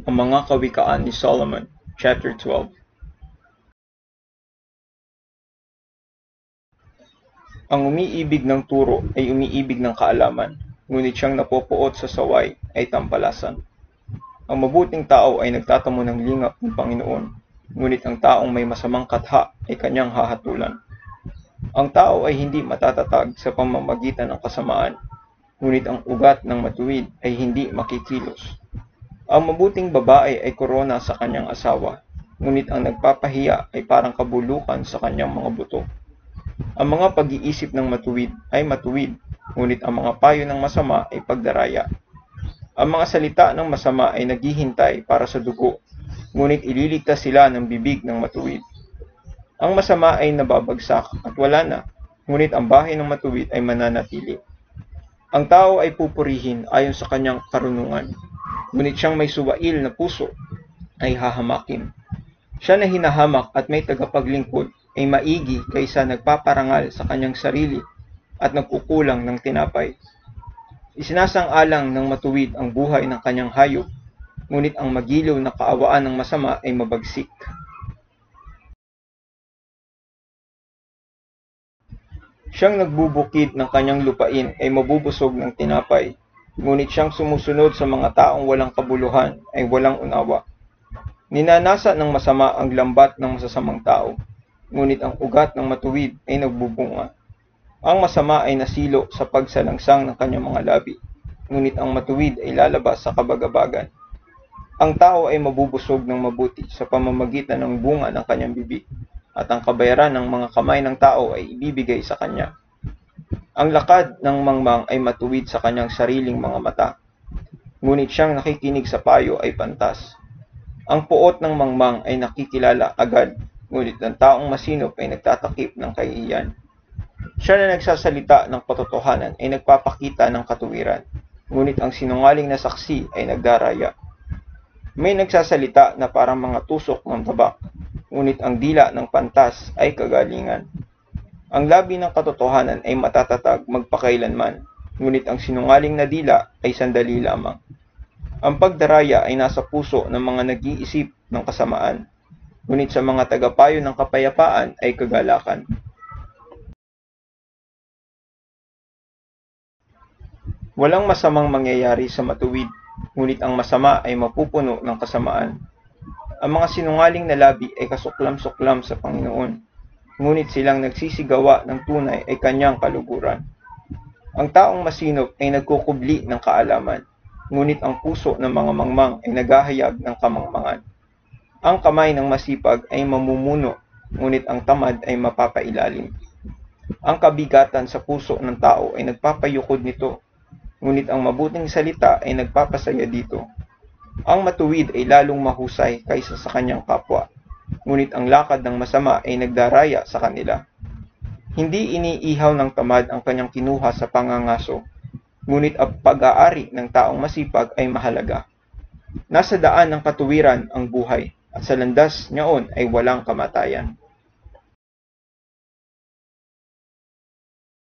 Ang mga kawikaan ni Solomon, chapter 12. Ang umiibig ng turo ay umiibig ng kaalaman, ngunit siyang napopoot sa saway ay tampalasan. Ang mabuting tao ay nagtatamo ng lingap ng Panginoon, ngunit ang taong may masamang katha ay kanyang hahatulan. Ang tao ay hindi matatatag sa pamamagitan ng kasamaan, ngunit ang ugat ng matuwid ay hindi makikilos. Ang mabuting babae ay korona sa kanyang asawa, ngunit ang nagpapahiya ay parang kabulukan sa kanyang mga buto. Ang mga pag-iisip ng matuwid ay matuwid, ngunit ang mga payo ng masama ay pagdaraya. Ang mga salita ng masama ay naghihintay para sa dugo, ngunit ililigtas sila ng bibig ng matuwid. Ang masama ay nababagsak at wala na, ngunit ang bahay ng matuwid ay mananatili. Ang tao ay pupurihin ayon sa kanyang karunungan, ngunit siyang may suwail na puso ay hahamakin. Siya na hinahamak at may tagapaglingkod ay maigi kaysa nagpaparangal sa kanyang sarili at nagkukulang ng tinapay. Isinasang-alang ng matuwid ang buhay ng kanyang hayop, ngunit ang magiliw na kaawaan ng masama ay mabagsik. Siyang nagbubukid ng kanyang lupain ay mabubusog ng tinapay, ngunit siyang sumusunod sa mga taong walang kabuluhan ay walang unawa. Ninanasa ng masama ang lambat ng masasamang tao, ngunit ang ugat ng matuwid ay nagbubunga. Ang masama ay nasilo sa pagsalangsang ng kanyang mga labi, ngunit ang matuwid ay lalabas sa kabagabagan. Ang tao ay mabubusog ng mabuti sa pamamagitan ng bunga ng kanyang bibig, at ang kabayaran ng mga kamay ng tao ay ibibigay sa kanya. Ang lakad ng mangmang ay matuwid sa kanyang sariling mga mata, ngunit siyang nakikinig sa payo ay pantas. Ang puot ng mangmang ay nakikilala agad, ngunit ang taong masinop ay nagtatakip ng kahihiyan. Siya na nagsasalita ng katotohanan ay nagpapakita ng katuwiran, ngunit ang sinungaling na saksi ay nagdaraya. May nagsasalita na parang mga tusok ng tabak, ngunit ang dila ng pantas ay kagalingan. Ang labi ng katotohanan ay matatatag magpakailanman, ngunit ang sinungaling na dila ay sandali lamang. Ang pagdaraya ay nasa puso ng mga nag-iisip ng kasamaan, ngunit sa mga tagapayo ng kapayapaan ay kagalakan. Walang masamang mangyayari sa matuwid, ngunit ang masama ay mapupuno ng kasamaan. Ang mga sinungaling na labi ay kasuklam-suklam sa Panginoon, ngunit silang nagsisigawa ng tunay ay kanyang kaluguran. Ang taong masinop ay nagkukubli ng kaalaman, ngunit ang puso ng mga mangmang ay naghahayag ng kamangmangan. Ang kamay ng masipag ay mamumuno, ngunit ang tamad ay mapapailalim. Ang kabigatan sa puso ng tao ay nagpapayukod nito, ngunit ang mabuting salita ay nagpapasaya dito. Ang matuwid ay lalong mahusay kaysa sa kanyang kapwa, ngunit ang lakad ng masama ay nagdaraya sa kanila. Hindi iniihaw ng tamad ang kanyang kinuha sa pangangaso, ngunit ang pag-aari ng taong masipag ay mahalaga. Nasa daan ng katuwiran ang buhay, at sa landas niyaon ay walang kamatayan.